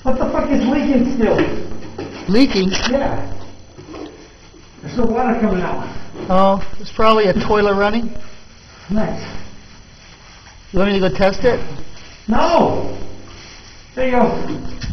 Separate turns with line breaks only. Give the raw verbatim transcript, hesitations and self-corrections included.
What the fuck is leaking still?
Leaking?
Yeah. There's no water coming out.
Oh, it's probably a toilet running.
Nice.
You want me to go test it?
No! There you go.